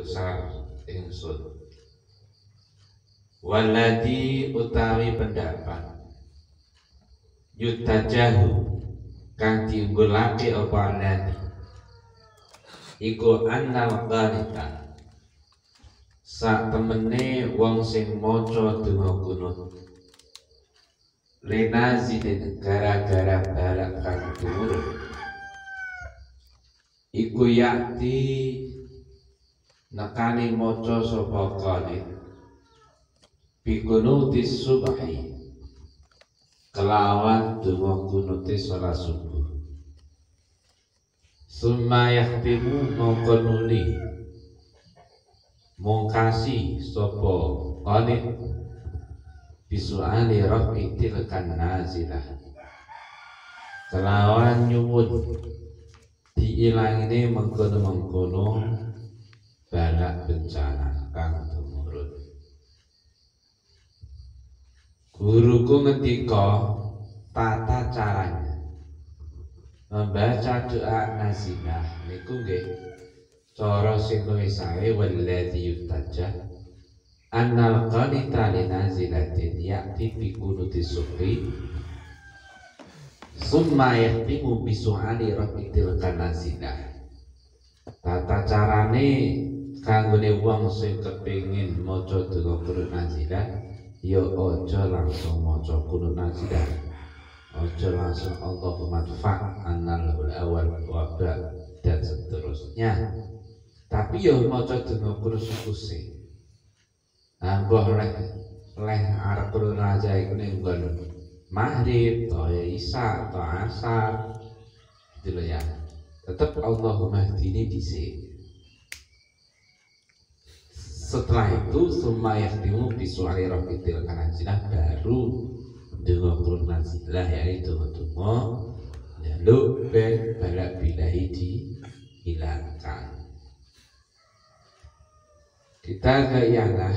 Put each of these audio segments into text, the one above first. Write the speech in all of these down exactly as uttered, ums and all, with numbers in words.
besar ingsun. Waladi utawi pendapat yutajahu kang diunggulake apa alladhi iku annal qanita sak temene wong sing maca donga kunut lenazilin gara-gara balak kang turun iku yakti nekani maca sapa qanit bikunutis subhi kelawan donga kunuti salat subuh. Summa yahtimu mongko nuli mongkasi sapa qanit bisuali rafi tilkan nazilah kelawan nyuwun diilangine mengkono-mengkono balak bencana kang tumurun. Guruku ngendika tata caranya membaca doa nazilah niku nggih cara sing luwih sae walladzi yutaja annal qanita li nazilatin ya'ti bi kunuti subhi summa yahtimu bi su'ali rabbil nazilah. Tata carane kanggone wong sing kepengin maca donga kunut nazilah ya aja langsung maca kunut nazilah, aja langsung Allahumma dfa' annal awal wa ba dan seterusnya, tapi ya maca donga kunut sukuse. Nah mbah leh leh arep kunut nazilah iku ning nggon maghrib atau isya atau asar gitu loh ya, tetap Allahumma hdini dhisik. Setelah itu summa yahtimu bisu'ali rafitil nazilah baru donga kunut nazilah, yaitu donga njaluk ben balak bilahi dihilangkan. Kita ke ialah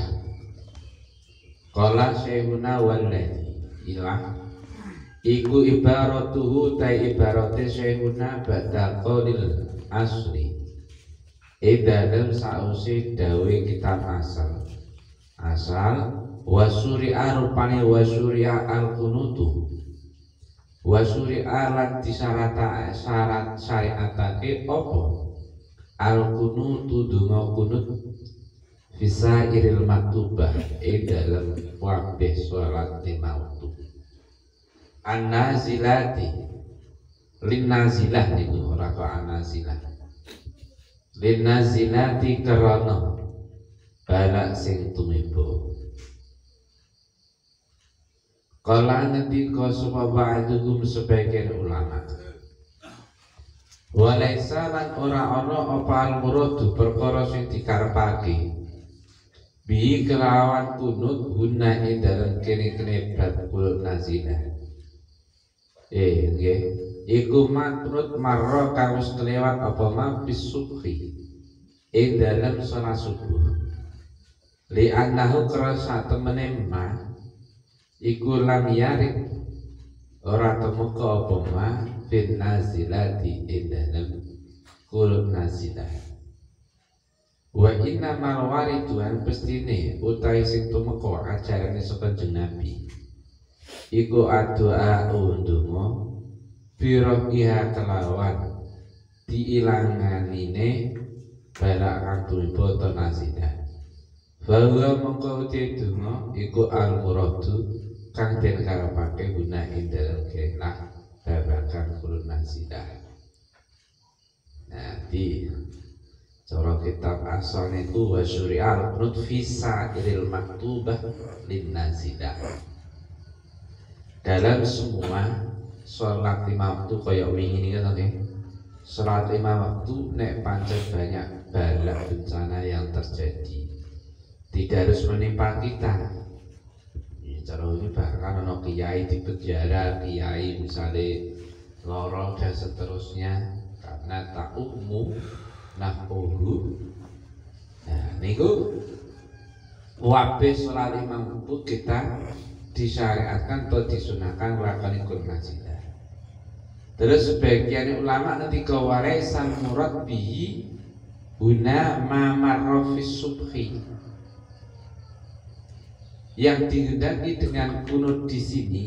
qala syekhuna walladzi ilah iku ibaratuhu ta ibarate syekhuna badal qaulil asli idalem sausi dawe kitab asal asal wasuri'a rupane wasuri'a al-kunutu wasuri'a lan disarata syarat syariatake apa al-kunutu donga kunut bisa iril maktubah idalem wabih sholat lima waktu an-nazilati lin nazilah niku ora kok an-nazilah lin nazilati karana balak sing tumiba. Kala ngendika sapa ba'dhum sebagian ulama walaisa lan ora ana apa al-muradu perkara sing dikarepake bi kelawan kunut guna ing dalem kene-kene bab kunut nazilah. Eh nggih iku makrut marra kang wis kelewat apa ma bis subhi ing dalem salat subuh li annahu krasa temene ma iku lam yarid ora temeka apa ma fin nazilati ing dalem kunut nazilah. Wa inna mal wariduan pestine utahe sing tumeka ajarane saka Nabi iku adua undungo biro iha kelawan diilanganine balak kang tumiba ta nazilah. Bahwa mongko donga iku al muradu kang den karepake guna ing dalem kenah babagan kunut nazilah. Nah di cara kitab asal niku wa syuri'al kunut fi sa'iril maktubah lin nazilah. Dalam semua sholat lima waktu kaya wingi ini kan okay? Sholat lima waktu nek pancen banyak balak bencana yang terjadi tidak harus menimpa kita. Ya, cara ini bahkan ono kiai di penjara, kiai misalnya loro dan seterusnya karena tak umum nafkuhu. Nah niku wabih sholat lima waktu kita disyariatkan atau disunahkan melakukan kunut nazilah. Terus sebagian ulama nanti kawarisan murad bihi guna ma marrafis Yang dihendaki dengan kunut di sini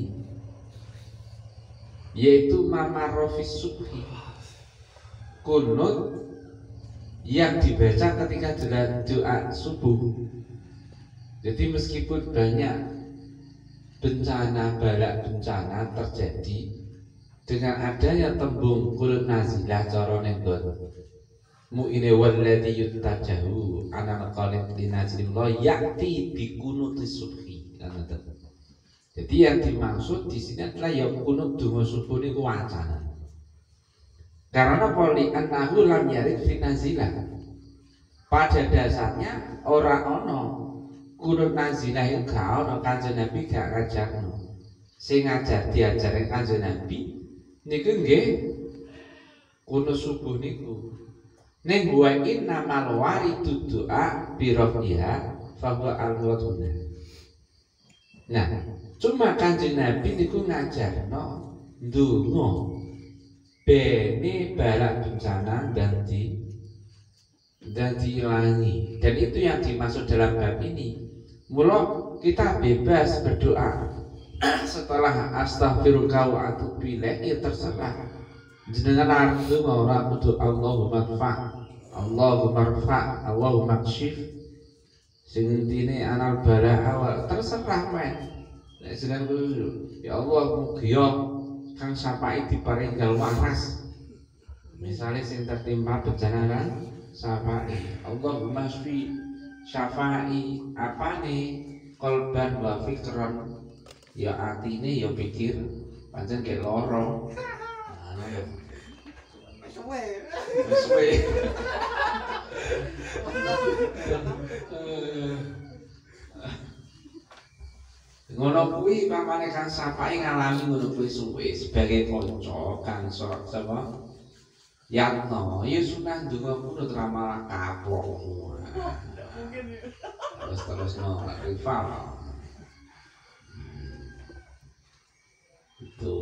yaitu mamarofis subhi, kunut yang dibaca ketika doa subuh. Jadi meskipun banyak bencana balak bencana terjadi, dengan adanya tembung kunut nazilah cara nenggon mu'ine walladhi yuttajahu ana qalib linazilillah yakti bi kunutis subhi. Jadi yang dimaksud di sini adalah ya kunut donga subuh niku wacana. Karena poli annahu lam yarid fi nazilah. Pada dasarnya ora ono kunut nazilah iku gak ono, Kanjeng Nabi gak ngajarno. Sing ngajar diajare Kanjeng Nabi niku nggih kunut subuh niku. Ning wa inna mal waridu doa bi rafiha fa huwa al-waduna. Nah, cuma Kanjeng Nabi niku ngajarno ndonga bene balak bencana dan di dan diilangi, dan itu yang dimaksud dalam bab ini. Mula kita bebas berdoa setelah astaghfirullah wa atubu ilaih, ya terserah jenengan arep ora kudu Allahumma rfa Allahumma rfa Allahumma kshif sing intine anal bala terserah men. Nek jenengan ya Allah mugia kang sapai diparing gal waras, misalnya sing tertimpa bencana kan sapai Allahumma shfi syafai apane kolban wa fikron, ya atine ya pikir pancen ke loro suwe suwe ngono kuwi pamane Kang Sapai ngalami ngono kuwi suwe sebagai kanca Kang Sok sapa Yatno ya sunah ndonga kunut ra malah kapok terus terus no rival itu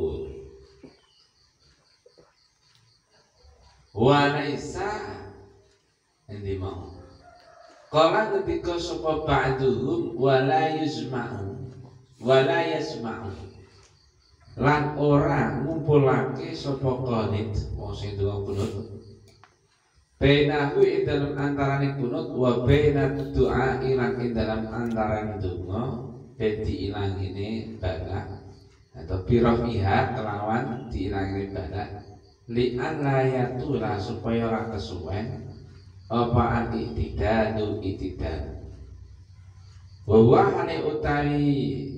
walaisa endi mau kala ketika sapa ba'duhum wala yusma'u wala yasma'u lan ora ngumpulake sapa qanit wong sing ndonga kunut bainahu ing dalam antarane kunut wa bainat doa ilang ing dalam antarane donga dadi ilangine bala atau birafiha kelawan diilangine bala li an layatura supaya ora kesuwen apa al-iktidal iktidal wa huwa hane utawi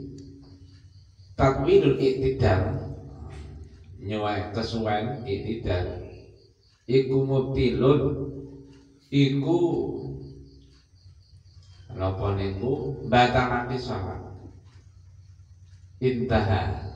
takwilul iktidal nyawa kesuwen iktidal iku mutilun iku napa niku batalake salat intaha.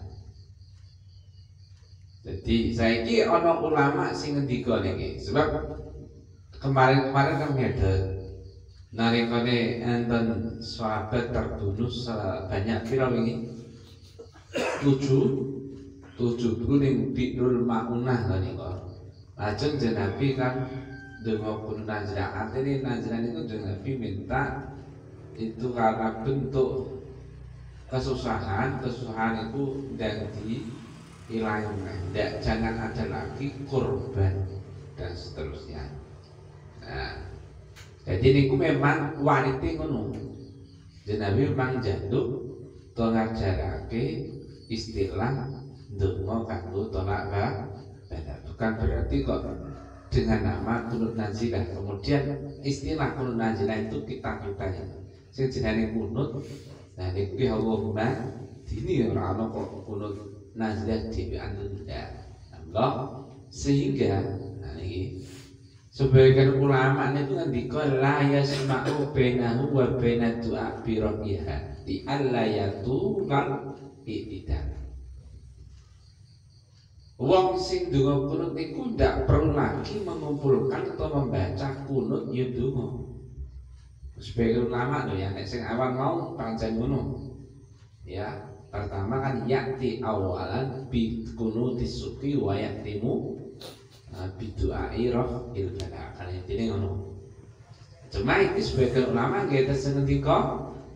Jadi saiki ana ulama sing ngendika niki sebab kemarin-kemarin kan ngede nalikane enten sahabat terbunuh sebanyak pira wingi tujuh tujuh puluh ning Bi'rul Ma'unah kan niku. Lajeng Nabi kan donga kunut najrah, artinya najrah itu Nabi minta itu karena bentuk kesusahan, kesusahan itu dan dihilangkan, tidak jangan ada lagi korban dan seterusnya. Nah, jadi niku memang wanita ngono. Nabi memang jatuh to ngajarake istilah donga kanggo tolak badan. Bukan berarti kok dengan nama kunut nazilah kemudian istilah kunut nazilah itu kita kita ya. Sing jenenge kunut, nah niku Allahumma dini ora ana kok kunut nazilah dhewe anda. Allah sehingga nah iki sebagian ulama itu ngendika la yasma'u bainahu wa bainad du'a bi rabbiha di allayatu kal iktidal. Wong sing donga kunut niku ndak perlu lagi mengumpulkan atau membaca kunut ya donga. Sebagai ulama lho ya, nek sing awal mau pancen ngono. Ya, pertama kan yakti awalan bi kunutis sufi wa yaktimu bi du'ai rafil bala. Kan intine ngono. Cuma iki sebagai ulama nggih tesen ngendika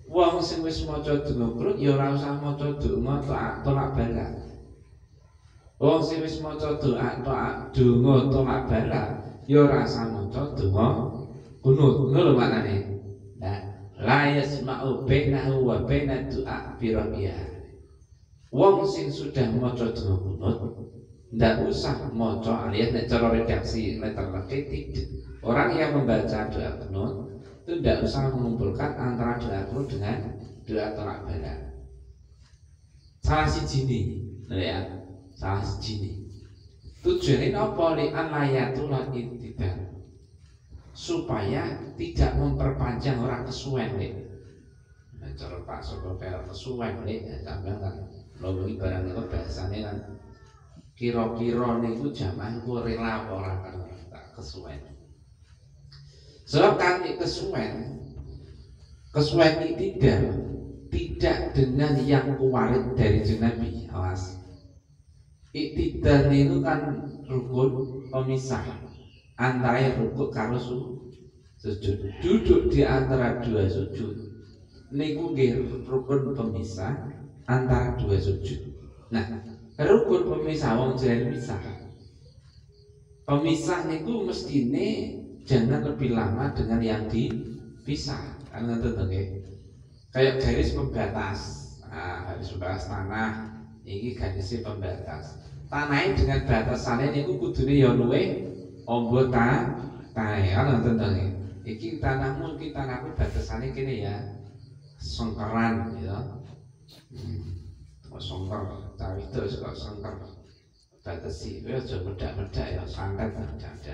Wong sing wis maca donga kunut ya ora usah maca donga tolak balak. Wong sing wis maca doa tolak donga tolak balak ya ora usah maca donga kunut. Ngono lho maknane. Nah, la yasma'u bainahu wa baina du'a bi rabbiyah. Wong sing sudah maca donga kunut ndak usah maca alias nek cara redaksi letter tidak. Orang yang membaca doa kunut itu tidak usah mengumpulkan antara doa kunut dengan doa tolak balak. Salah siji ini, ya, salah siji ini. Tujuannya apa? Li'an layatul tidak, supaya tidak memperpanjang orang kesuwen nih. Nah, cara Pak Soko kayak kesuwen nih, ya, sampai kan lo barang itu bahasanya kan kira-kira nih itu jamaah itu rela orang kan tak kesuwen. Sebab kan kesuwen, kesuwen tidak tidak dengan yang kuwarit dari Nabi. Awas. Iktidal itu kan rukun pemisah antara rukun karo sujud. Duduk di antara dua sujud niku nggih rukun pemisah antara dua sujud. Nah, rukun pemisah wong jalan misah. Pemisah niku mestine jangan lebih lama dengan yang dipisah. Kan ngoten to nggih. Kayak garis pembatas. Nah, garis pembatas tanah iki garis pembatas. Tanahnya dengan batasannya niku kudune ya luwih amba ta tae. Kan ngoten to nggih. Iki tanahmu iki tanahku batasannya kene ya. Sengkeran ya. Hmm. Songkar, tapi itu kok songkar batasi, ya aja medak-medak ya santet ada.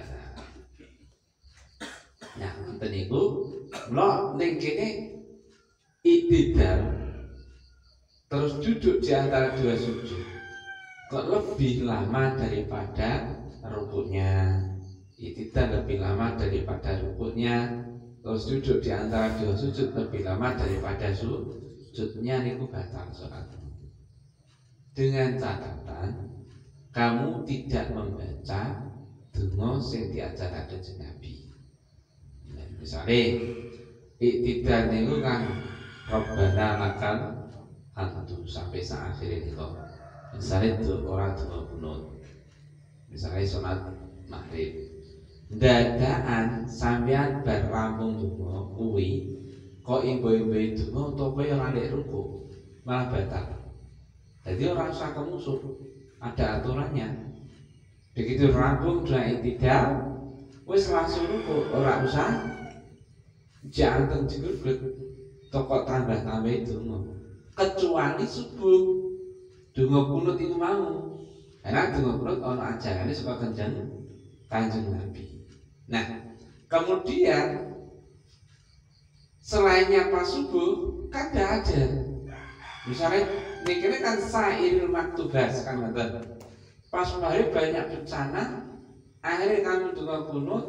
Nah, ngoten niku, mula ning kene iktidal terus duduk di antara dua sujud. Kok lebih lama daripada rukuknya. Iktidal lebih lama daripada rukuknya, terus duduk di antara dua sujud lebih lama daripada sujudnya niku batal salat. Dengan catatan kamu tidak membaca donga sing diajarkan Kanjeng Nabi. Nah, misalnya iktidal niku kan Rabbana lakal hamdu sampai akhir itu. Misalnya itu orang donga kunut. Misalnya sholat maghrib. Dadaan sampean bar rampung donga kuwi kok imbo-imbo donga utawa ora ndek ruku malah batal. Jadi orang usah kemusuh, ada aturannya. Begitu rampung doa iktidal, wis langsung ruku, orang usah jantung jeglet, tokok tambah tambah itu, kecuali subuh, donga kunut itu mau. Karena donga kunut ono ajarannya suka Kanjeng Kanjeng Nabi. Nah, kemudian selainnya pas subuh kan tidak ada. Misalnya mikirnya kan sairil maktubas kan ngoten. Pas maghrib banyak bencana, akhirnya kamu donga kunut.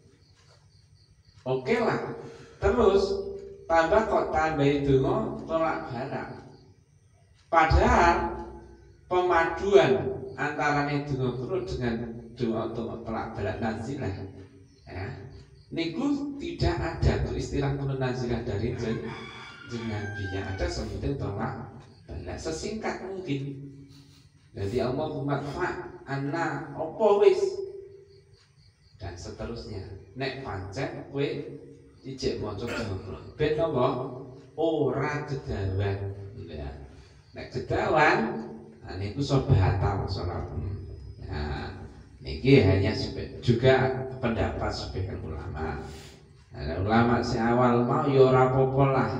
Oke lah. Terus tambah kok tambahi donga tolak balak. Padahal pemaduan antara donga kunut dengan doa tolak balak nazilah. Ya. Niku tidak ada tuh istilah kunut nazilah dari Nabi, yang ada sebutin tolak balak sesingkat mungkin. Jadi Allahumma fa'anna opo wis dan seterusnya. Nek pancen kowe ijek maca donga ben apa ora kedawan ya. Nek kedawan nah niku iso batal salat. Nah, niki hanya juga pendapat sebagian ulama. Nah, ulama si awal mau ya ora apa-apa lah.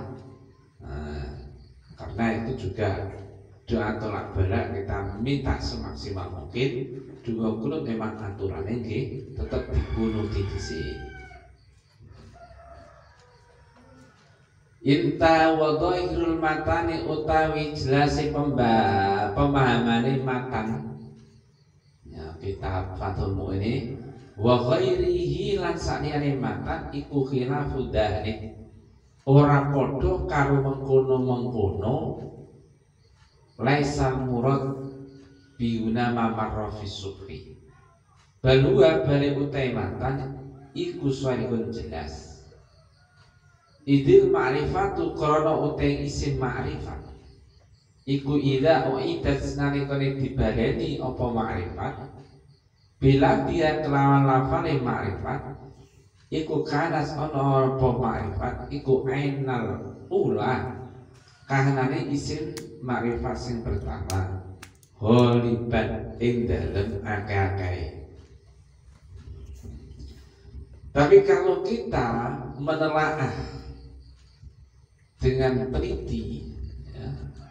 Karena itu juga doa tolak balak kita minta semaksimal mungkin. Donga kunut memang aturannya nggih tetap dikunuti dhisik. Inta wa dhahirul matani utawi jelase pemahamane matan. Ya kitab Fathul Mu'in wa ghairihi lan sakniyane matan iku khilafu dhalik. Ora padha karo mengkono-mengkono laisa murad biuna mamarrafis subhi. Balua balik utai matan iku suarikun jelas. idil ma'rifatu krana utai isim ma'rifat iku idza uidat nalikane dibaleni apa ma'rifat bila dia kelawan lafale ma'rifat iku kanas ana apa ma'rifat iku ainal ula kahanane isim ma'rifat sing pertama holiban ing dalem akeh-akeh. Tapi kalau kita menelaah dengan teliti ya,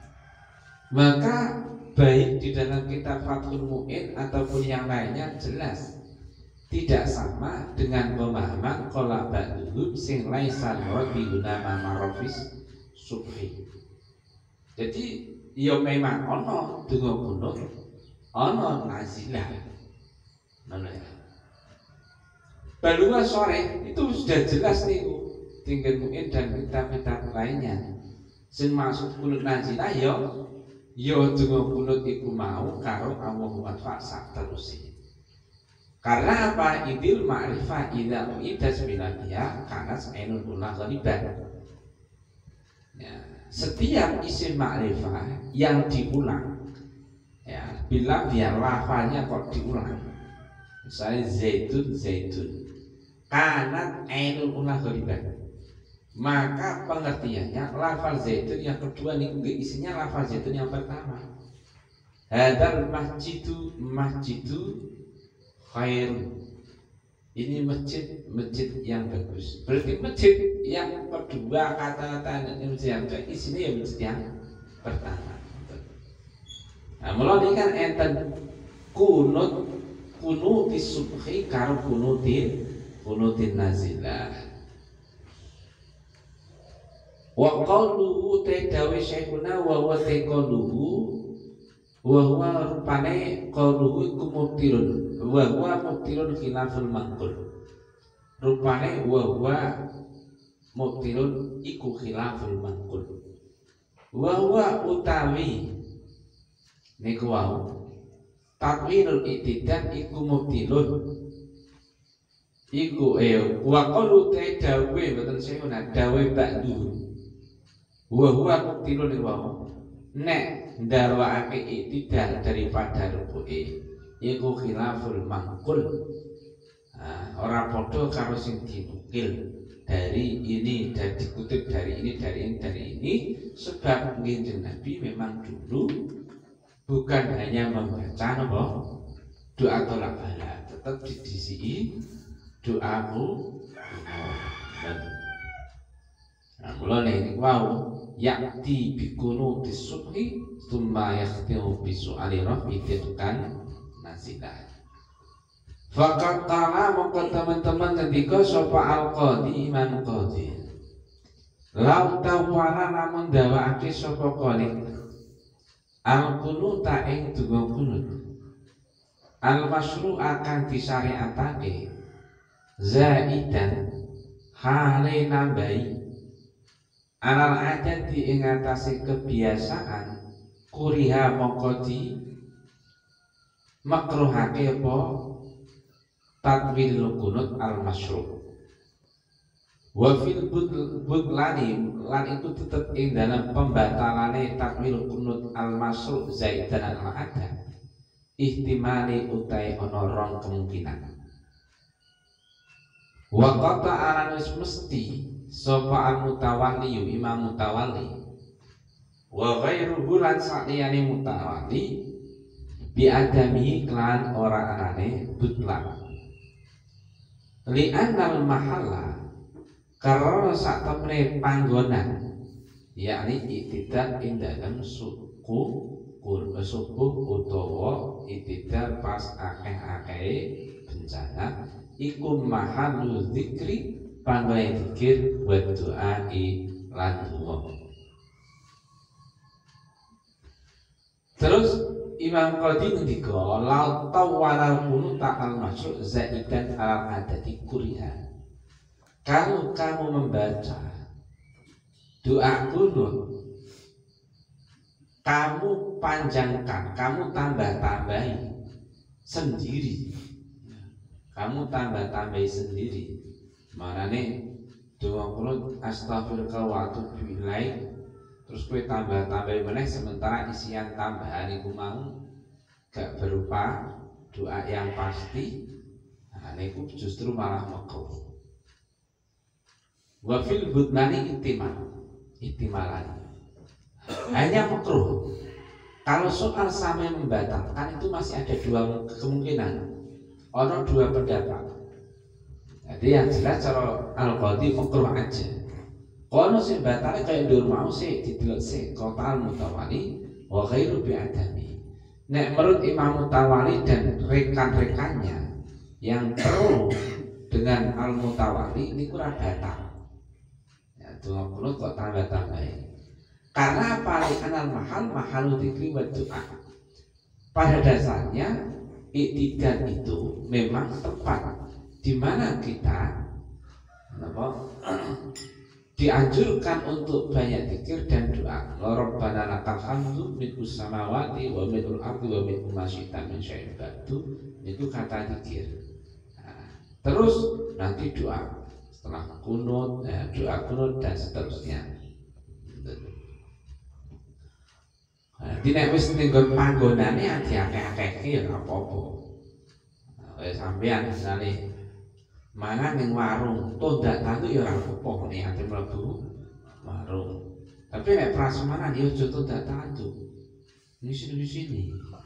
maka baik di dalam kitab Fathul Mu'in ataupun yang lainnya jelas tidak sama dengan pemahaman qala ba'dhum sing laisa murad bi guna marofis subhi. Jadi ya memang ono donga kunut, ono nazilah. Mana Balua sore itu sudah jelas nih tinggal Mu'in dan kitab-kitab lainnya. Sing maksud kunut nazilah ya ya donga kunut iku mau karo Allahumma fa'sa terus. Karena apa? Idil ma'rifah idza uidas biladiya karena ainul ulah ghaliban. Ya, setiap isim ma'rifah yang diulang ya, bila dia lafalnya kok diulang. Misalnya zaitun zaitun karena ainul ulah ghaliban. Maka pengertiannya lafal zaitun yang kedua nih isinya lafal zaitun yang pertama. Hadal masjidu masjidu khair. Ini masjid masjid yang bagus. Berarti masjid yang kedua kata-kata ini yang isinya ya masjid yang pertama. Nah, mulai kan enten kunut kunutis subhi karo kunutin kunutin nazilah. Wa qauluhu tadawi syekhuna wa wa taqaluhu wa huwa rupane qauluhu iku mubtilun wa huwa mubtilun khilaful manqul. Rupane wa huwa mubtilun iku khilaful manqul. Wa huwa utawi niku wau takwinul i'tidal iku mubtilun iku eh wa qalu tadawi mboten syekhuna dawe ba'du wa huwa mubtilun wau nek ndarwakake iktidal daripada rukuke iku khilaful mangkul. Nah, ora padha karo sing dinukil dari ini dan dikutip dari ini dari ini dari ini sebab Kanjeng Nabi memang dulu bukan hanya membaca apa doa tolak bala tetap didisi doaku. Nah, mulane ini wow yakti bikunu disubhi thumma yakhtimu bisu'ali rafi tilkan nasilah. Fakat kala maka teman-teman ketika sopa al-qadi Imam Qadi lau tawala namun dawaake sopa qalik al-kunuta ing dunga kunut al-masru akan disyariatake zaidan hale nambahi alal adat di ingatasi kebiasaan kuriha mongkodi makruhake apa tatwil kunut al masyru wa fil budlani lan itu tetap ing dalam pembatalane takwil kunut al masyru zaidan al adat ihtimali utai ono rong kemungkinan wa qata aran wis mesti sapa al mutawalli imam mutawalli wa ghairuhu lan saliyane mutawalli bi adami klan ora anane butlan li annal mahalla karena sak temne panggonan yakni itidal ing dalem suku kul suku utawa itidal pas akeh-akeh bencana iku mahallu zikri panggonan zikir wa doai lan donga. Terus Imam Qadi ngendika la tawala kunut al masyru' zaidan al adati kuriha. Kalau kamu membaca doa kunut kamu panjangkan, kamu tambah-tambahi sendiri. Kamu tambah-tambahi sendiri. Maknane donga kunut astaghfiruka wa atubu ilaik, terus kowe tambah-tambah meneh sementara isian tambahan iku mau gak berupa doa yang pasti, nah niku justru malah makruh. Wa fil budnani ihtimal, ihtimalan. Hanya makruh. Kalau soal sampai membatalkan itu masih ada dua kemungkinan, ada dua pendapat. Jadi yang jelas cara al-qadhi makruh aja. Kalau sing batal kayak dur mau sih didelok sih kotal mutawali wa ghairu bi'adami. Nek menurut Imam Mutawali dan rekan-rekannya yang pro dengan al-mutawali ini kurang batal. Ya doa kunut kok tambah-tambahin. Karena apa? Karena mahal mahal dzikri wa doa. Pada dasarnya iktidal itu memang tepat di mana kita apa, dianjurkan untuk banyak zikir dan doa. Rabbana lakal hamdu mil'us samawati wa mil'ul ardi wa mil'u ma syi'ta min syai'in ba'du. Itu kata zikir. Nah, terus nanti doa setelah kunut, ya, doa kunut dan seterusnya. Nah, di nek wis ning panggonane ati-akeh-akeh ya ora apa-apa. Wis sampean misale mangan ning warung, tondak tantu ya ora apa-apa nek ati mlebu warung. Tapi nek prasmanan ya aja tondak tantu. Ngisi-ngisi.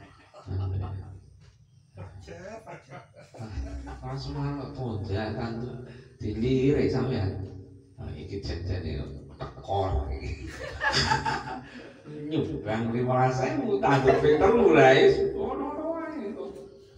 Prasmanan kok tondak tantu dilirik sampean. Nah, iki janjane tekor iki. Nyumbang lima belas ribu tantu ping telu lah wis ono wae itu.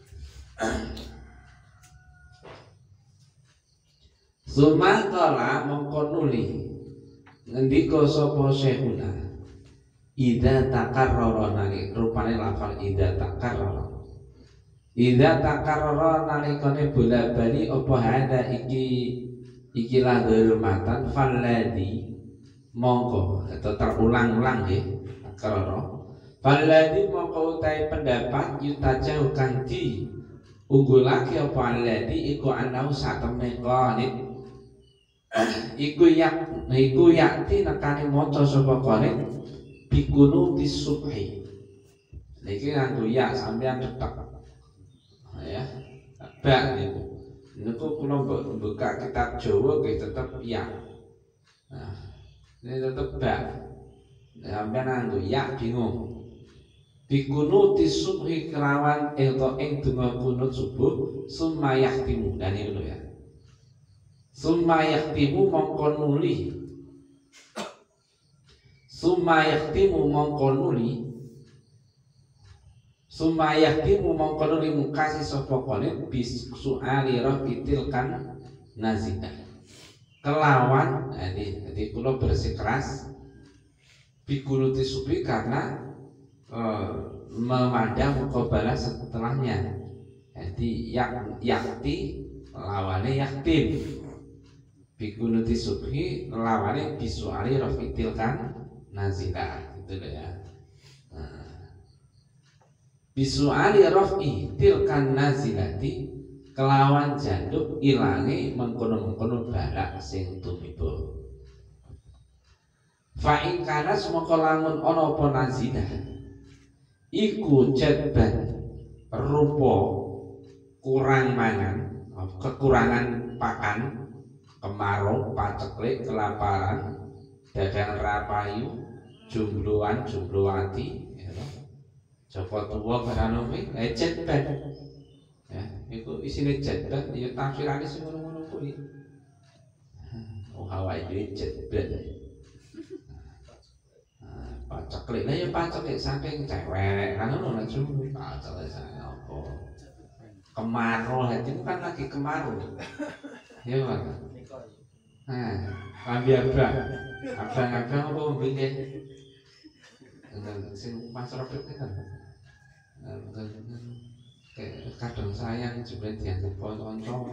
Sumakala mongko nuli ngendika sapa syekhuna idza takarrara nali rupane lafal idza takarrara idza takarrara nalikane bola-bali apa hada iki iki lahul matan falladhi mongko atau terulang-ulang nggih takarrara falladhi mongko utahe pendapat yutajau kang di unggulake apa alladhi iku anau satemene qanit iku yak iku yakti nekane maca sapa qanit bikunu disubhi. Niki nganggo ya sampean tetep ya. Bak niku. Niku kula buka kitab Jawa nggih tetep ya. Nah, ini tetep bak. Sampean nganggo ya bingung. Bikunu disubhi kelawan elto ing donga kunut subuh sumayah timu dan itu ya. Summa yaktimu mongko nuli Summa yaktimu mongko nuli Summa yaktimu mongko nuli mukasi sapa qanit bis suali rafitil kan nazidah kelawan jadi jadi kula bersikeras bikunuti subi karena e, memandang muqabalah setelahnya. Jadi yak yakti lawane yaktim bikunuti subhi lawane bisuali rafitil kan nazilah gitu deh ya. Nah, bisuali rafi tilkan nazilati kelawan janduk ilange mengkono-mengkono balak sing tumiba. Fa in kana semaka lamun ana apa nazilah iku jadban rupa kurang mangan kekurangan pakan kemarau, paceklik, kelaparan, dadang rapayu, jombloan, jomblowati, ya, Joko tua baranomi, eh jetban, ya, itu isinya jetban, ya tafsirannya sih ngono-ngono kuwi. Oh hawa itu jetban, paceklik, lah ya paceklik saking cewek, kan ngono lah cuma paceklik saya apa, kemarau, itu kan lagi kemarau, ya kan. Nah, lambi abang, abang-abang apa bikin? Sing pas robek kan, kadang sayang juga dianggap konco,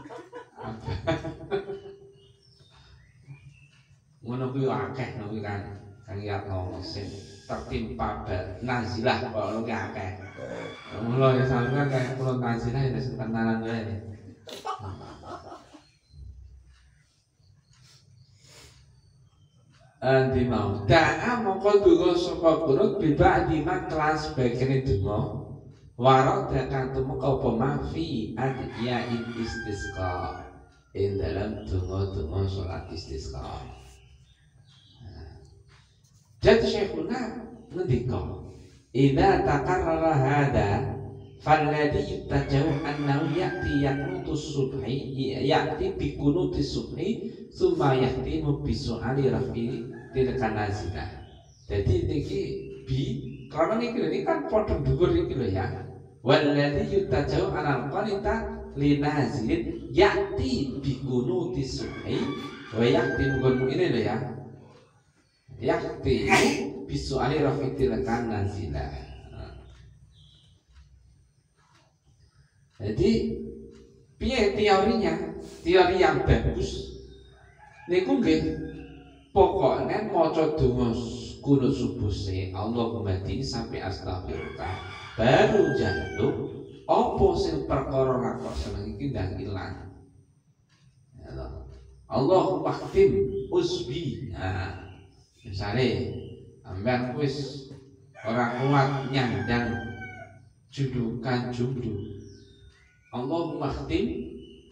ngono kuwi akeh nopo kan, kang yatno sing tertimpa nazilah kok luwih akeh. Mula ya sampeyan kaya kula nazilah ya tenanan wae. Andi mau da'a mongko donga sapa kunut biba di kelas bagene donga warada kang tumeka apa mafi adiyain istisqa ing dalam donga-donga salat istisqa. Jadi Syekhuna ngendika idza takarrara hada falladhi yutajau annahu ya'ti yaqutus subhi ya'ti bi qunutis subhi summa yahtimu bi su'ali rafi tilka nazila. Jadi niki bi karena niki ini kan padha dhuwur iki lho ya. Walladhi yutajau anal qanita linazilin ya'ti bi qunutis subhi wa yahtimu gon ini lho ya. Ya'ti bi su'ali rafi tilka nazila. Jadi piye teorinya? Teori yang bagus niku nggih pokoknya maca donga kunut subuh se Allahumma din sampai astagfirullah baru jaluk apa sing perkara ra kok seneng iki ndang ilang. Allahumma khtim usbi. Nah, misale ambean wis ora kuat nyandang judukan jumdu Allahumma khtim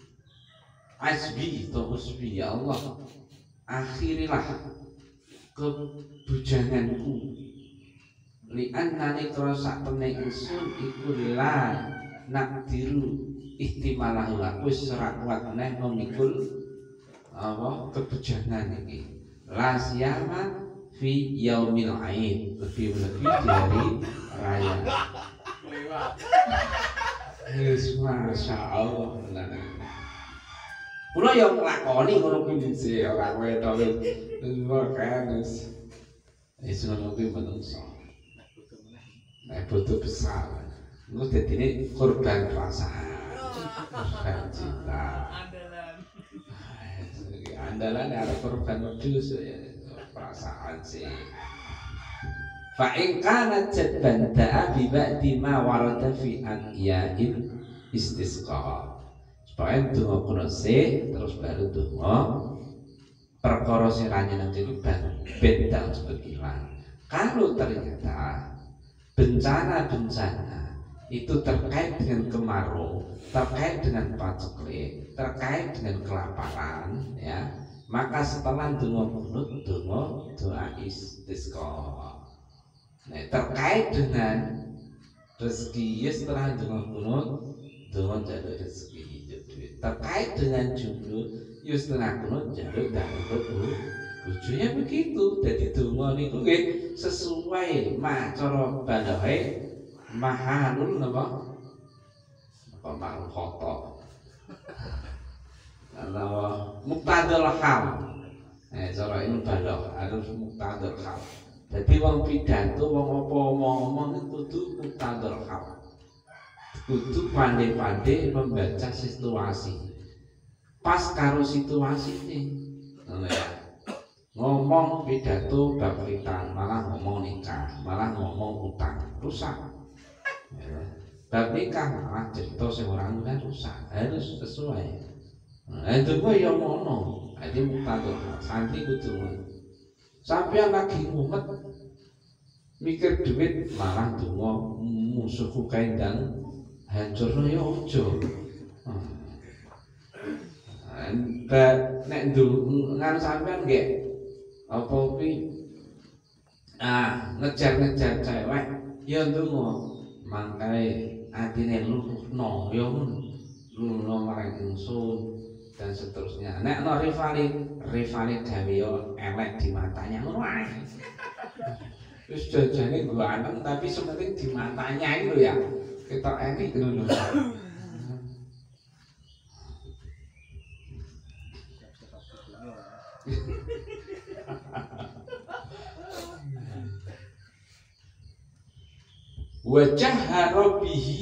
asbi atau usbi, ya Allah akhirilah kebujanganku li annani krasa temne ingsun iku la nakdiru ihtimalahu wis ora kuat neh memikul apa kebujangan iki la siyama fi yaumil aid lebih-lebih dari raya. Yes, masya Allah. Kula yang nglakoni ngono kuwi dhisik ora kowe to wis kan wis wis ngono kuwi menungso. Nek butuh besar. Engko dadine korban perasaan. Korban cinta. Andalan. Andalan ada korban wedhus perasaan sih. Fa in kana jadban da'a bi ba'di ma warada fi an-ya'il istisqa. Supaya donga kuno se terus baru donga perkara sing ranyen jadi bentang sebegilan. Kalau ternyata bencana-bencana itu terkait dengan kemarau, terkait dengan paceklik, terkait dengan kelaparan, ya, maka setelah donga kunut donga doa istisqa. Nah, terkait dengan rezeki ya setelah donga kunut donga jaluk rezeki hidup duit. Terkait dengan jodoh ya setelah kunut jaluk dalem bojonya begitu. Jadi donga niku nggih sesuai macara balahe mahalul napa? Apa mahal khoto. Allah muqtadul hal. Eh cara ilmu balagh harus muqtadul hal. Jadi wong pidato wong apa omong-omong itu kudu muqtadul hal. Kudu pandai-pandai membaca situasi. Pas karo situasi ini. Ngomong pidato bab khitan, malah ngomong nikah, malah ngomong utang, rusak. Bab nikah malah cerita sing ora ngene rusak. Harus sesuai. Nah, itu kok ya ngono. Jadi muqtadul hal. Santri kudu sampeyan lagi ngumet mikir duit malah donga musuhku kaendang hancurno ya aja. Nek nek ngan sampean nggih apa kuwi ah ngejar-ngejar cewek ya ndonga mangkae atine luhno ya luhno marang ingsun dan seterusnya. Nek no rivalit rivalit gawe yo elek di matanya ngono ae. Wis jajane gua anem tapi sementing di matanya itu ya. Kita enik ngono. Wajah harobihi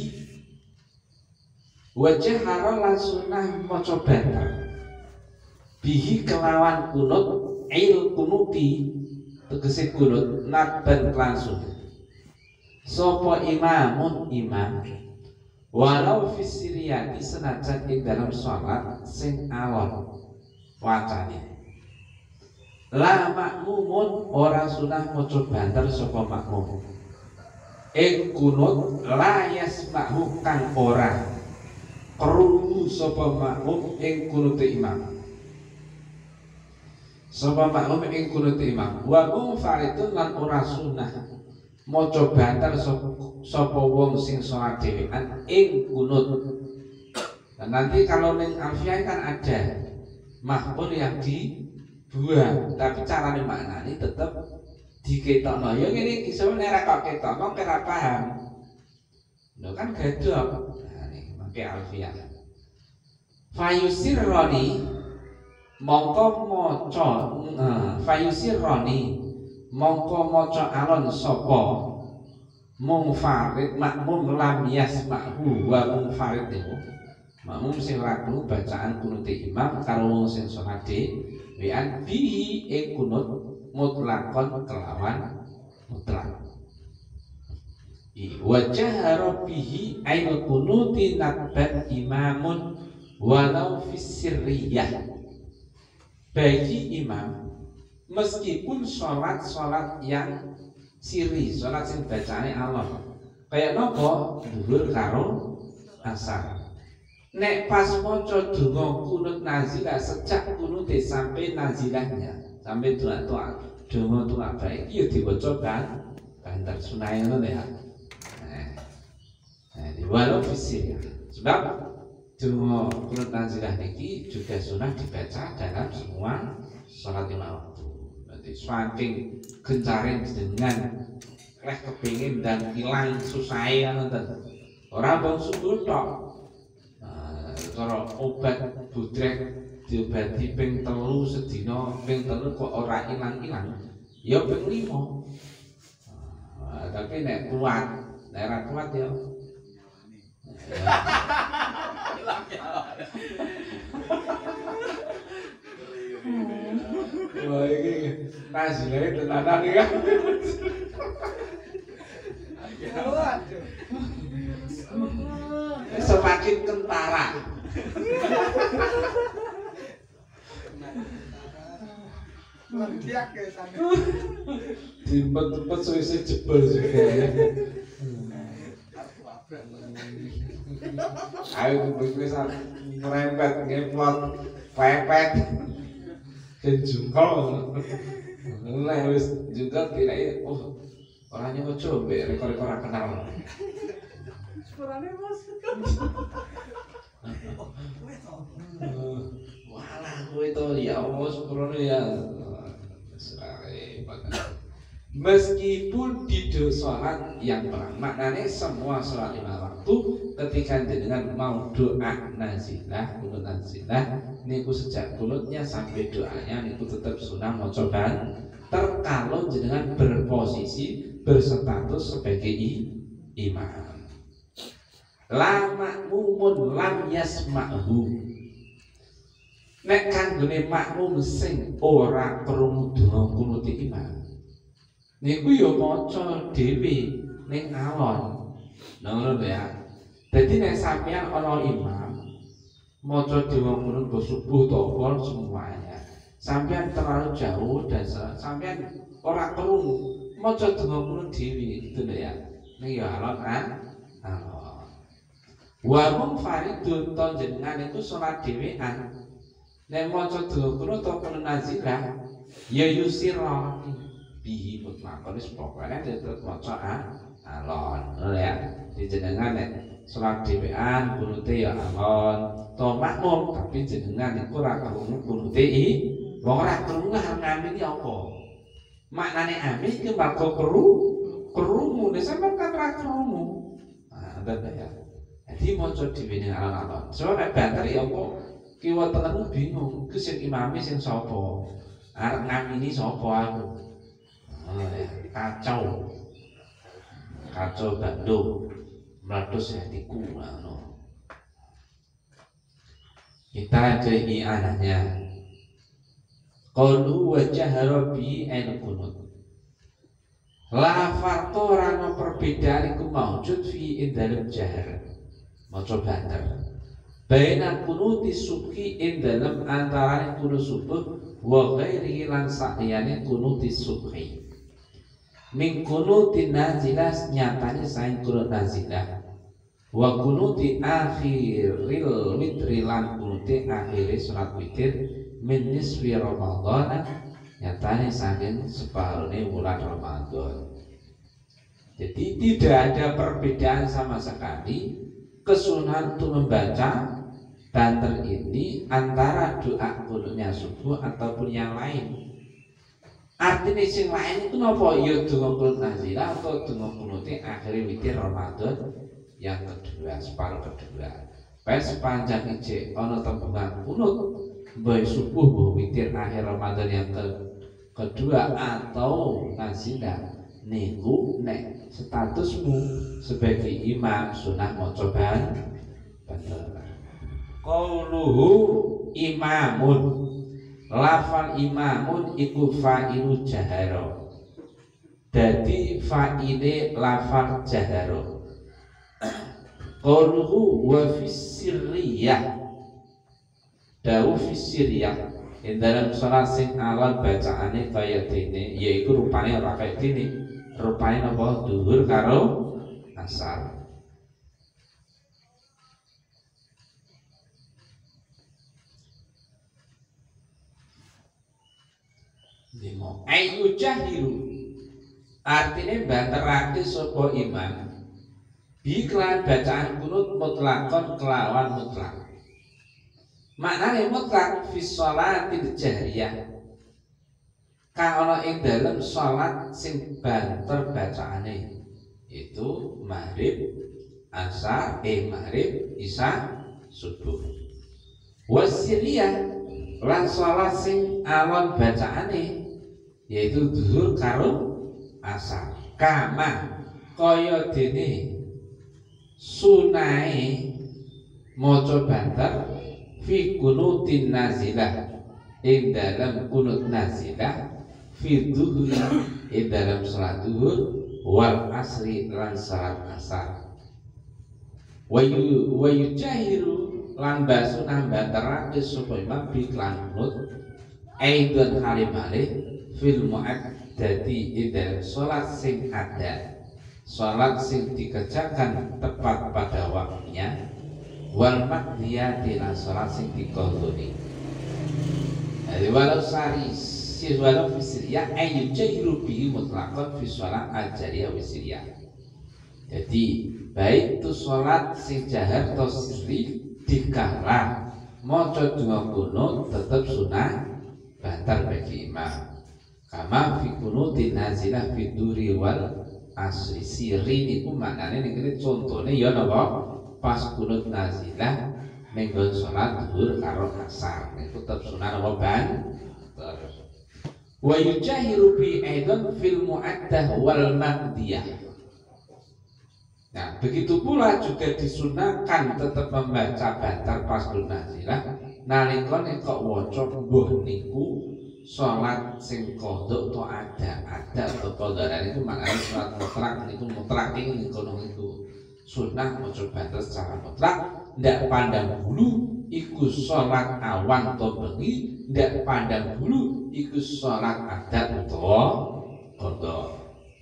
wajah haro lan sunah maca banter bihi kelawan kunut il kunuti tegese kunut nakban langsung sapa imamun imam walau fisiriyati senajan ing dalam sholat sing alon wacane La makmumun ora sunah maca banter sapa makmum. Ing kunut la yasma'hu kang ora krungu sapa makmum ing kunute imam. Sapa makmum ing kunute imam. Wa munfaridun lan ora sunah maca banter sapa wong sing salat dhewean ing kunut. Dan nanti kalau ning alfiah kan ada mahmul yang dibuang, tapi caranya maknanya tetap diketokno. Ya ngene iki sampe nek kok ketokno ora paham. Lho kan gadok. Nah niki mangke alfiah. Fayusirroni mongko maca uh, fayusirroni mongko maca alon sapa munfarid makmum lam yasma'hu wa munfarid niku makmum sing ora krungu bacaan kunute imam karo wong sing salat dhewean bihi ing kunut mutlakon kelawan mutlak. Wa jahara bihi ainul kunuti nabat imamun walau fis sirriyah. Bagi imam meskipun sholat-sholat yang siri, sholat sing bacane Allah kayak nopo dhuwur karo asar. Nek pas maca donga kunut nazilah sejak kunute sampai nazilahnya sampai doa-doa donga doa baik ya diwaca kan banter sunah ngono ya. Nah, di walau fisir sebab donga kunut nazilah niki juga sunah dibaca dalam semua salat lima waktu. Nanti saking gencarin dengan leh kepingin dan hilang susahé ngoten. Ora bang subuh tok. Cara obat budrek diobati ping telu sedina ping telu kok ora ilang-ilang ya ping lima. Nah, tapi nek kuat, nek ora kuat ya wah iki nasile tenanan iki kan. Semakin kentara. Dimpet-empet suwe-suwe jebol juga ya. Ayo wis ngerempet ngeplot pepet dan jungkol. Nek wis jungkol kirain oh orangnya kok coba rekor-rekor ora kenal. Suarane Mas. Walah kowe to ya Allah sepurane ya. Meskipun tidak sholat yang perang, maknanya semua sholat lima waktu ketika jenengan mau doa nazilah, kunut nazilah, niku sejak kunutnya sampai doanya niku tetap sunnah maca terkalau jenengan berposisi berstatus sebagai imam. La makmumun lam yasma'hu. Nek kanggone makmum sing ora krungu donga kunut imam. Niku ya maca dhewe ning alon. Ngono lho ya. Dadi nek sampeyan ana imam maca donga kunut subuh topol semuanya. Sampeyan terlalu jauh dan sampeyan ora krungu maca donga kunut dhewe gitu lho ya. Ning ya alon kan. Alon. Wa munfaridun to jenengan itu salat dhewean. Nek maca donga kunut to kunut nazilah ya yusira bihi mutlaqan wis pokoke tetep maca alon ya. Di jenengan nek salat dhewean kunute ya alon to makmum tapi jenengan iku ora krungu kunute iki wong ora krungu amin iki apa maknane amin iki mergo kru krungu nek sampeyan kan ora krungu nah ngoten ya. Dadi maca dhewe ning alon-alon so nek banter ya apa kiwa tengenmu bingung ku sing imame sing sapa arep ngamini sapa aku. Oh, ya. Kacau kacau Bandung meletus hatiku no. Kita ke i'anahnya qalu wa jahara bi ainul kunut la farqa no perbedaan iku maujud fi indalem jahar maca banter baina kunuti subhi ing dalem antarané kunut subuh wa ghairi lan sakiyane kunuti subhi min kunuti nazilah nyatane saing kunut nazilah wa kunuti akhiril witri lan kunuti akhiri surat witir min nisfi Ramadan nyatane saking separuhnya bulan Ramadan. Jadi tidak ada perbedaan sama sekali kesunahan untuk membaca banter ini antara doa kunutnya subuh ataupun yang lain. Artinya yang lain itu napa ya donga kunut nazilah atau donga kunute akhir witir Ramadan yang kedua, separuh kedua. Baik sepanjang ije ana tembungan kunut baik subuh baik witir akhir Ramadan yang ke kedua atau nazilah niku nek statusmu sebagai imam sunah maca banter. Qauluhu imamun lafal imamun iku fa'ilu jaharo. Dadi fa'ile lafal jaharo. Qauluhu wa fissirriyah. Dawu fissirriyah ing dalam salat sing alon bacaane kaya dene yaiku rupane ora kaya dene. Rupane napa dhuwur karo asar. Limo ayu jahiru artine banterake sapa imam bi kelan bacaan kunut mutlakon kelawan mutlak. Maknane mutlak fi sholatil jahriyah kang ana ing dalem salat sing banter bacaane itu maghrib, asar, eh maghrib, isya, subuh. Wasiriyah lan salat sing alon bacaane yaitu zuhur karo asar. Kama kaya dene sunahe maca banter fi kunutin nazilah ing dalam kunut nazilah fi dhuhri ing dalam salat zuhur wal asri lan salat asar. Wa yu wa yujahiru lan basunah banterake sapa imam bi lan kunut aidon halimale fil mu'addati ing dalam salat sing ada, salat sing dikerjakan tepat pada waktunya wal maqdiyati lan salat sing diqadhoni. Jadi walau sari sir walau fisriyah ayu jahiru bihi mutlaqan fi sholat al-jariyah wisriyah. Jadi baik itu sholat sing jahar atau sirri dikala maca donga kunut tetap sunah banter bagi imam. Kama fi kunutin nazilah fi duri wal asri sirri niku maknane niki contone ya napa pas kunut nazilah menggon sholat zuhur karo asar itu tetap sunah apa ban terus wa yujahiru bi aidan fil mu'addah wal maqdiyah. Nah begitu pula juga disunahkan tetap membaca banter pas kunut nazilah nalika nek kok waca mbuh niku sholat sing qadha to ada ada atau qadha niku maknane sholat mutlak niku mutlak ing kono niku sunah maca banter secara mutlak. Ndak pandang bulu iku sholat awan atau bengi, ndak pandang bulu iku sholat adat atau qadha.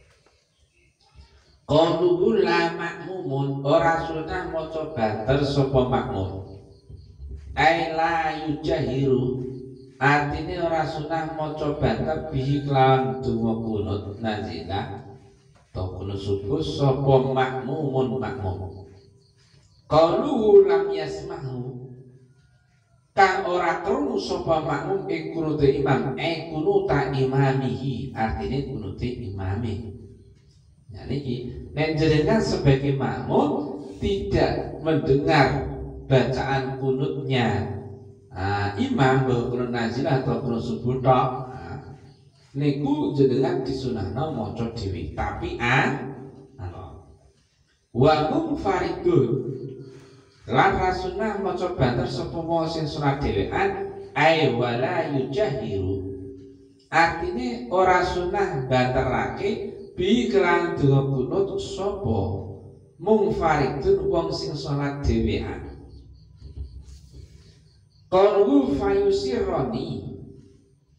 Qauluhu la makmumun ora sunah maca banter sapa makmum. Ai la yujahiru artine ora sunah maca banter bihi kelawan donga kunut nazilah atau kunut subuh sapa makmumun makmum. Qauluhu lam yasmahu kang ora krungu sapa makmum ing kunute imam eh kunuta imamihi artine kunute imami. Nah niki nek jenengan sebagai makmum tidak mendengar bacaan kunutnya nah, imam bahwa kunut nazilah atau kunut subuh tok nah, niku jenengan disunahno maca dhewe tapi an ana wa hum faridun lan rasunah maca banter sapa wong sing salat dhewean ai wala yujahiru artine ora sunah banterake bi kelan donga kunut sapa mung faridun wong sing salat dhewean. Qalu fayusirroni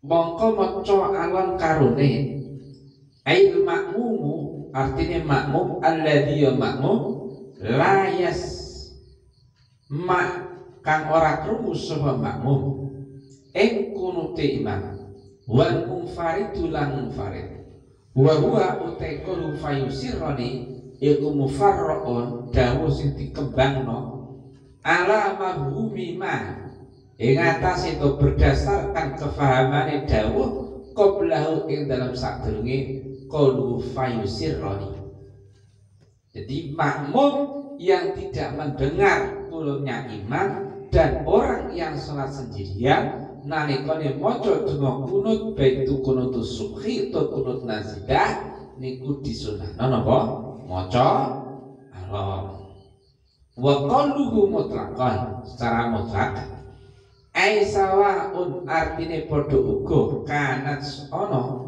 mongko maca alon karone ail makmumu artinya makmum alladhi ya makmum layas mak kang ora krungu sapa makmum ing kunute imam wal munfaridu lan munfarid wa huwa utai kulo fayusirani iku mufarraun dawuh sing dikembangno ala mahumi ma ing atas itu berdasarkan kefahamane dawuh qablahu ing dalam sadurunge qalu fayusirani. Jadi makmum yang tidak mendengar kulunnya imam dan orang yang sholat sendirian nalikane maca donga kunut baik itu kunut subhi atau kunut nazilah niku disunahno napa maca alon. Wa qalluhu mutlaqan secara mutlak ai sawaun artine padha uga kanat ana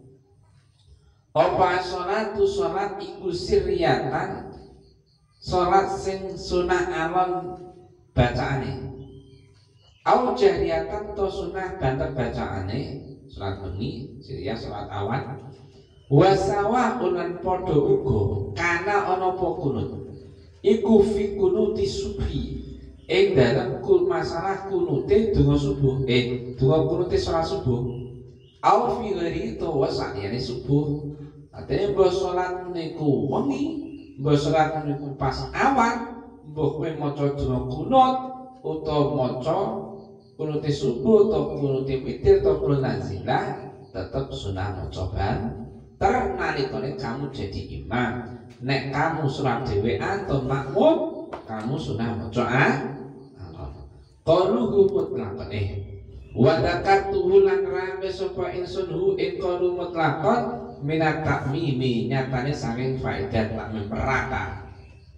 apa sholatu sholat iku sirriyatan sholat sing sunah alon bacaane au jahriyatan to sunah banter bacaane sholat bengi sirriyah sholat awan wasawa unan padha uga kana ana apa kunut iku fi kunuti subhi ing dalam kul masalah kunute donga subuh eh donga kunute sholat subuh au fi ghairi to wasaliyane subuh. Artinya mbok sholat niku wengi, mbok sholat niku pas awan, mbok kowe maca donga kunut utawa maca kunute subuh utawa kunute witir utawa kunut nazilah tetep sunah maca banter nalikane kamu jadi imam. Nek kamu sholat dhewean atau makmum, kamu sunah maca alon. Qaluhu mutlaqane wa dzakatuhu lan rame sapa insun hu ing qalu mutlaqan minat takmimi nyatane saking faedah takmim merata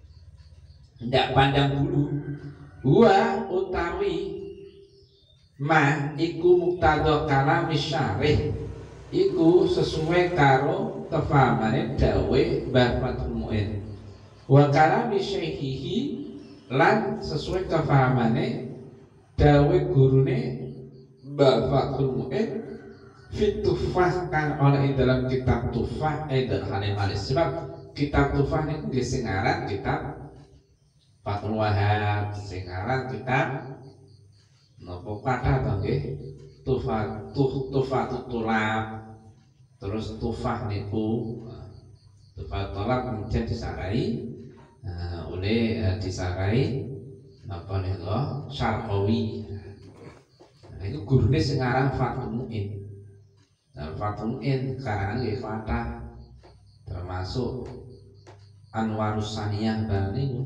ndak pandang bulu wa utawi ma iku muktadha kalami syarih iku sesuai karo kefahamane dawe Mbah Fathul Mu'in wa kalami syekhihi lan sesuai kefahamane dawe gurune Mbah Fathul Mu'in fit tufah kang ana ing dalam kitab tufah eh dan halim halis sebab kitab tufah niku nggih sing aran kitab Fathul Wahab sing aran kitab napa kata to nggih tufah tuh tufah tulab terus tufah niku tufah tulab kemudian disarai uh, oleh uh, disarai napa niku Syarqawi. Nah itu gurune sing aran Fathul Mu'in. Nah, Fathul Mu'in karangan nggih Fatah termasuk Anwarus Saniyah bareng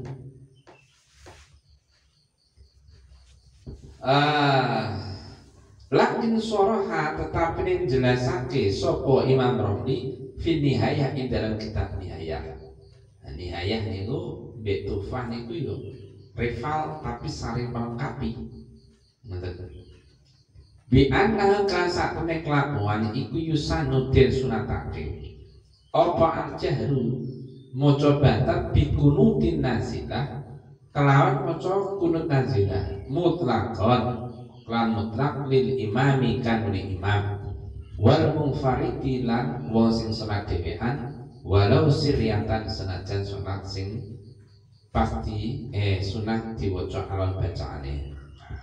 ah lakin soroha tetapi ini jelasake sapa Imam Romli fi nihayah ing dalam kitab nihayah. Nah, nihayah niku mbek tufah niku yo rival tapi saling melengkapi. Ngoten. Bi anna ka sakmene kelakuan iku yusanudin sunatake. Apa al-jahru maca banter bi kunutin nazilah kelawan maca kunut nazilah mutlaqan lan mutlak lil imami kan li imam wal munfaridi lan wong sing salat dhewean walau sirriyatan senajan salat sing pasti eh sunah diwaca alon bacaane.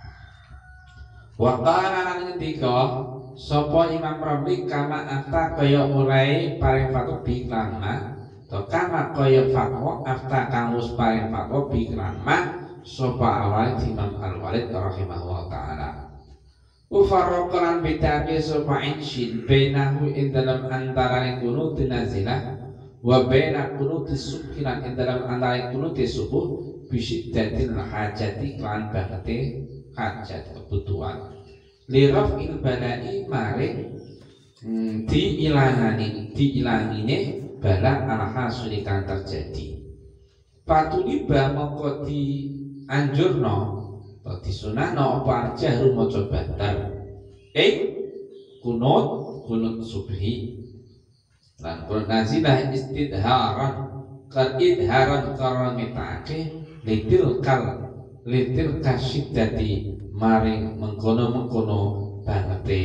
Wa qala lan ngendika sapa Imam Rabi kama afta kaya mulai paring fatwa bi klama to kama kaya fatwa afta kamus paring fatwa bi klama sapa awal Imam Al-Walid rahimahullah taala. Ufarraqan bitaqi sapa insyin bainahu ing dalam antaraning kunut nazilah wa baina kunut subhilan ing dalam antaraning kunut subuh bisyiddatil hajati lan bahate hajat kebutuhan liraf il balai maring hmm, diilangani diilangine bala alhasuli kan terjadi patuliba mongko di anjurno atau disunahno apa jahru maca banter eh kunut kunut subhi lan kunut nazilah istidharan kan idharan karangetake litil kal litil kasyidati maring mengkono-mengkono banget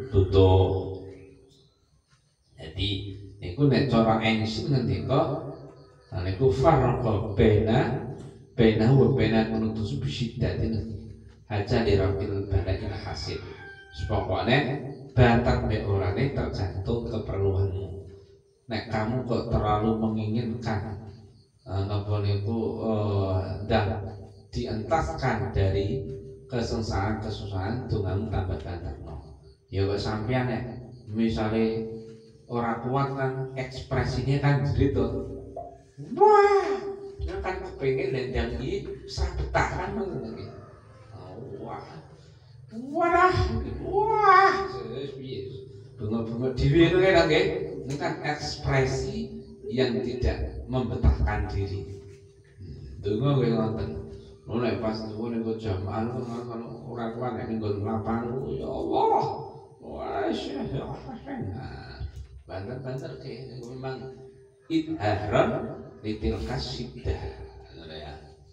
tutup. Jadi niku nek cara Einstein ngendika niku farqa baina baina wa baina kunutus bisyiddatin haja dirafil balail hasil. Pokoknya batak nek orane tergantung keperluanmu. Nek kamu kok terlalu menginginkan napa niku dan dientaskan dari kesengsaraan-kesusahan dongamu tambah banterno. Ya kok sampean nek misale ora kuat kan ekspresinya kan cerita. Wah, ya kan kepengin dendang iki sabetahan ngono iki. Wah. Wah, wah. Wis piye? Bunga-bunga dhewe ngono kan nggih. Ini kan ekspresi yang tidak membetahkan diri. Donga kowe ngoten. Mulai pas nuwun niku jamaah kan ora kuat nek nggon lapangan ya Allah. Wah, ya banter-banter kayak memang idharon litil kasyidah ya.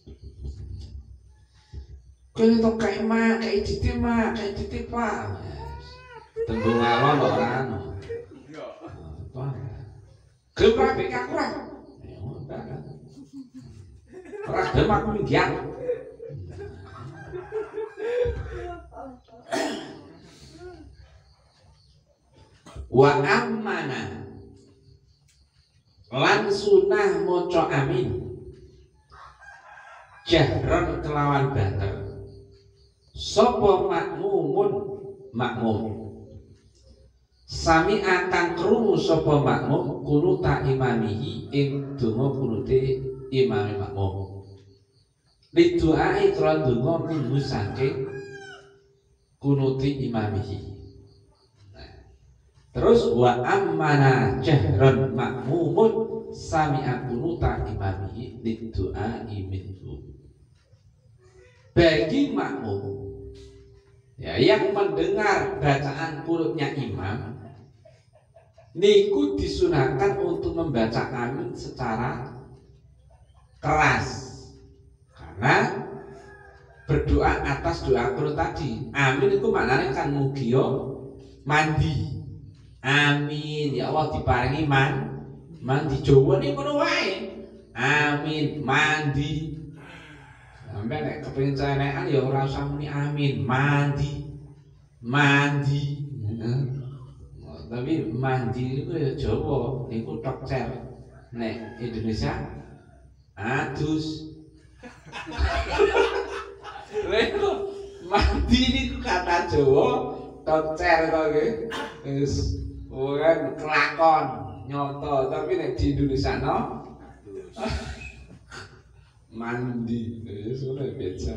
Kalau itu kayak mah, kayak citi mah, kayak citi pak tembung alon orang gempa pika kurang ya udah kan orang demak minggian wa ammana lan sunah moco amin jahron kelawan banter sopo makmumun makmum sami akan krungu sopo makmum kunuta imamihi ing donga kunute imami makmum lidu'ai kron donga minggu saking kunuti imamihi. Terus wa ammana jahron makmumun sami'a kunuta imamihi lidu'ai minhu. Bagi makmum ya yang mendengar bacaan kunutnya imam niku disunahkan untuk membaca amin secara keras karena berdoa atas doa kunut tadi. Amin itu maknanya kan mugiyo mandi. Amin ya Allah diparingi man mandi Jawa nih ngono wae. Amin mandi. Sampai nek kepengin cenekan ya ora usah muni amin mandi. Mandi. Nah, tapi mandi itu ya Jawa niku tok cer. Nek Indonesia adus. Lha mandi niku kata Jawa tok cer to nggih. Wis bukan kelakon nyoto tapi nek di Indonesia no mandi sudah biasa.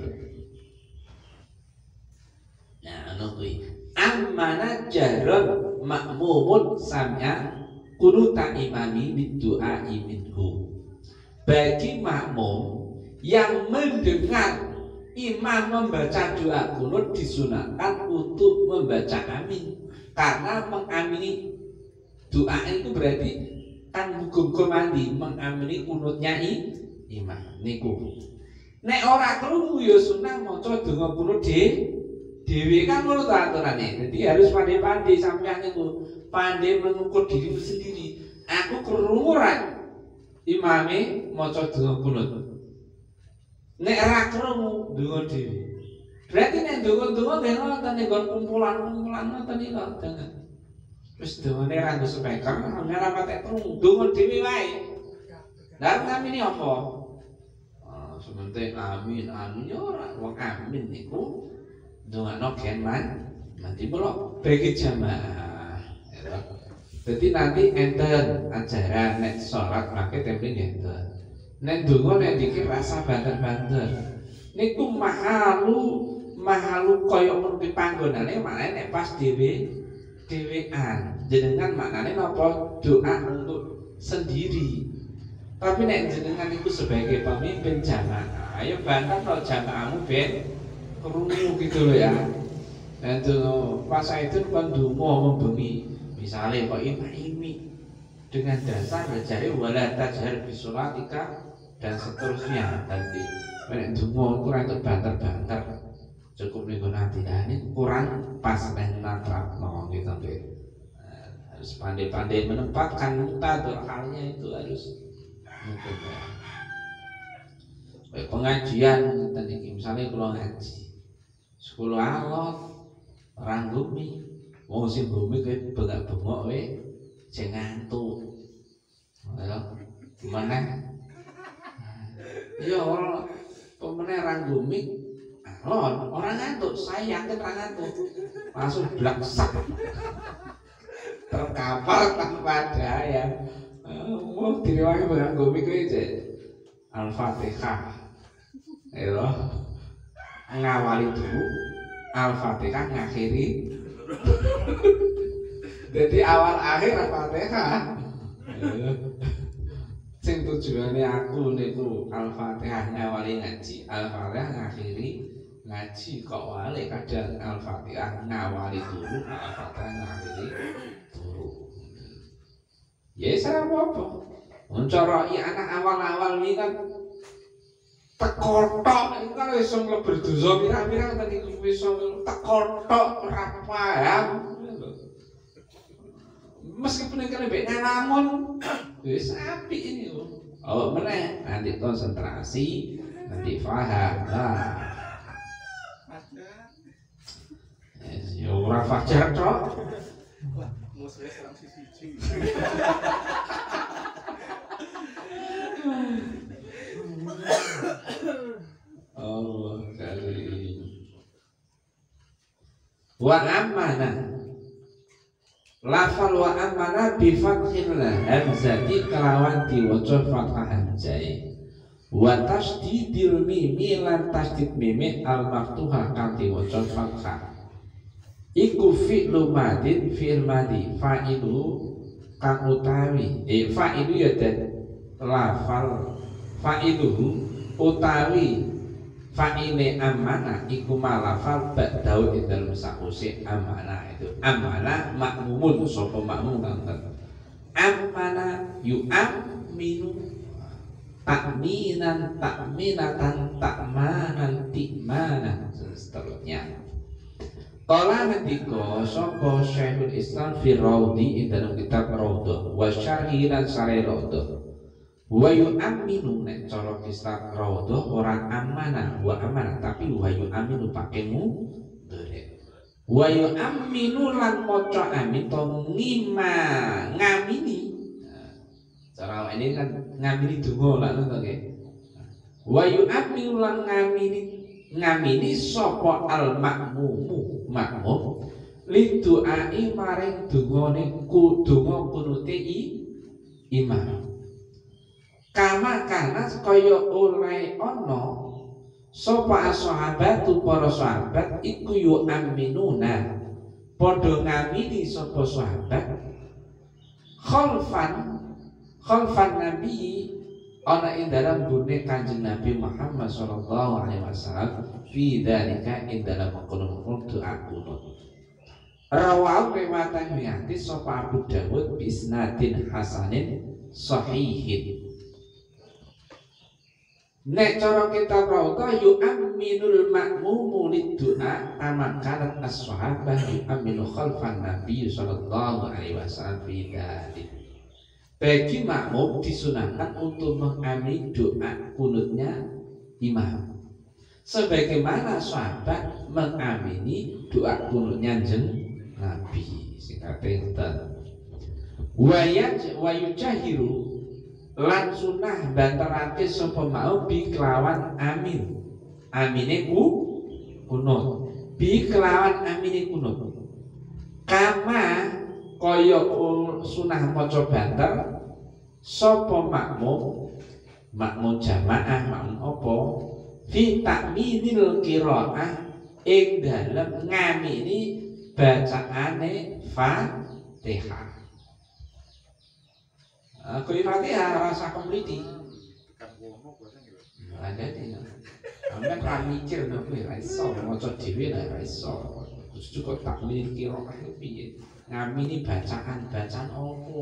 Nah, ono kuwi ammana jaron makmumun samya kunuta imami bidu'a minhu. Bagi makmum yang mendengar imam membaca doa kunut disunahkan untuk membaca amin karena mengamini doa itu berarti kan hukum mandi mengamini kunutnya imam niku. Nek ora krungu ya sunah maca donga kunut dhewe kan ngono ta aturane. Jadi harus pandai-pandai sampeyan niku, pandai mengukur diri sendiri. Aku krungu ra imame maca donga kunut. Nek ora krungu donga dhewe. Berarti nek donga-donga nggih ngoten nek kumpulan-kumpulan ngoten iki kok jangan. Wis dongane ra nggo speaker, ora patek krungu, donga dhewe wae. Lah ngamini apa? Ah, sementing amin, amin ya ora wong amin niku ndongakno gen man, nanti kula bagi jamaah. Jadi nanti enten ajaran nek salat make template enten. Nek donga nek dikir rasa banter-banter. Niku mahalu mahalu kaya menuti panggonane maknane nek pas dhewe dhewean jenengan maknane napa doa untuk sendiri. Tapi nek jenengan itu sebagai pemimpin jamaah, ayo banter lo jamaahmu ben krungu gitu loh ya. Dan tuh pas itu kan donga membengi misalnya kok imami dengan dasar jare wala tajhar bisolatika dan seterusnya nanti nek donga ora entuk banter-banter. cukup ning atine kurang pas nek natrapno gitu nggih. Harus pandai-pandai menempatkan muktador halnya itu harus mungkin ya. Kayak pengajian tadi misalnya kalau ngaji sekolah alot orang gumi mau sing gumi kayak bengak-bengok we sing ngantuk ya mana ya orang pemenang orang gumi alot orang ngantuk saya yakin orang ngantuk langsung blaksak terkapar tanpa daya. Mau diriwangi dengan gumi kuwi Al-Fatihah. Ya ngawali dulu Al-Fatihah ngakhiri. Jadi awal akhir Al-Fatihah. Sing tujuane aku niku Al-Fatihah ngawali ngaji, Al-Fatihah ngakhiri ngaji kok wale kadang Al-Fatihah ngawali dulu, Al-Fatihah ngakhiri turu. Ya ora apa-apa. Mencoroi anak awal-awal ini kan tekotok itu kan wis mlebu dosa pirang-pirang tadi wis tekotok ora paham. Meskipun kene mbek ngalamun wis apik ini lho. Oh meneh nanti konsentrasi, nanti paham. Nah. Ya ora fajar tok. Wah, musuhe serang siji-siji. Allah karim. Wa amana. Lafal wa amana bi fathil hamzati kelawan diwaca fathah hamzah. Wa tasdidil mimi lan tasdid mimi al maftuhah kang diwaca fathah. Iku fi'lu madin fi'il madi fa'ilu kang utawi eh fa'ilu ya dan lafal fa'iluhu utawi fa'ile amana iku malafal ba'dau dalam sakusi amana itu amana makmumun sapa makmum kanten amana yu'aminu takminan takminatan takmanan tikmanan seterusnya. Kala ngendika sapa Syekhul Islam fi Raudi ing dalam kitab Raudhah wa syarhi lan syarih Raudhah. Wa yu'minu nek cara kitab Raudhah ora amanah wa amanah tapi wa yu'minu pakemu dhere. Wa yu'minu lan maca amin to ngima ngamini. Cara ini kan ngamini donga lak ngono nggih. Wa yu'minu lan ngamini ngamini sapa al makmumu makmum lidu'ai maring dungane ku donga kunute imam kama kana kaya oleh ana sapa sahabatu para sahabat iku yu aminuna padha ngamini sapa sahabat khalfan khalfan nabi ana ing dalam gune Kanjeng Nabi Muhammad sallallahu alaihi wasallam fi dzalika ing dalam mengkono-mengkono doa kunut. Rawahu riwayatan hadis sapa Abu Dawud bi isnadin hasanin sahihin. Nek cara kitab Raudhah yu'minul ma'mumu lid-du'a amakanat as-sahabah yu'minu khalfan Nabi sallallahu alaihi wasallam fi dzalika. Bagi makmum disunahkan untuk mengamini doa kunutnya imam sebagaimana sahabat mengamini doa kunutnya jeng Nabi singkatnya wayaj wayujahiru lan sunah banterake sapa mau bi kelawan amin amine ku kunut bi kelawan amine kunut kama kaya sunah maca banter sapa makmum makmum jamaah makmum apa fi takminil qiraah ing dalem ngamini bacaane Fatihah. Aku Fatihah rasa kompliti. Kan ngono bahasa nggih. Ada di. Amben ra mikir nek ra iso maca dhewe ra iso. Kudu kok takmin qiraah itu piye? Ngamini bacaan-bacaan opo?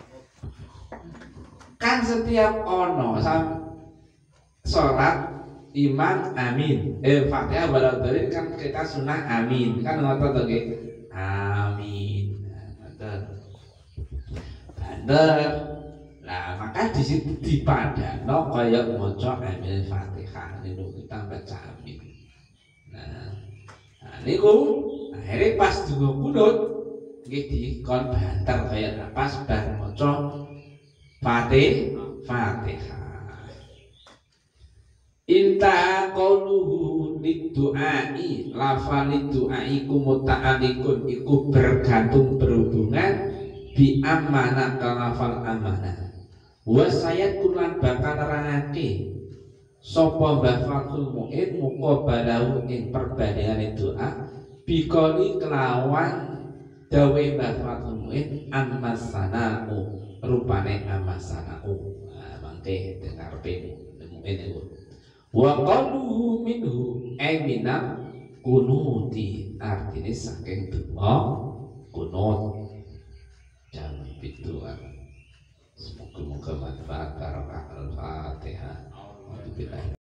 Kan setiap ono sam salat imam amin. Eh Fatihah wala dhalin kan kita sunah amin. Kan ngotot to nggih. Amin. Ngoten. Bener. Nah, maka di situ dipadano kaya maca amin Fatihah niku kita baca amin. Nah, nah niku akhirnya pas donga kunut nggih dikon banter kaya pas bar maca Fatih Fatihah. Inta qauluhu lidu'ai lafal lidu'ai iku muta'alliqun iku bergantung berhubungan bi amanah kalafal amanah wa sayat kulan bakal nerangake sapa Mbah Fathul Mu'in muka balahu ing perbandingan doa bikoli kelawan dawe Mbah Fathul Mu'in amasana'u rupane amasana'u. Nah mangke dengar pe Mu'in iku wa qaluhu minhu ay minam kunuti artinya saking donga kunut jangan bituan. Semoga-moga manfaat barokah al-Fatihah.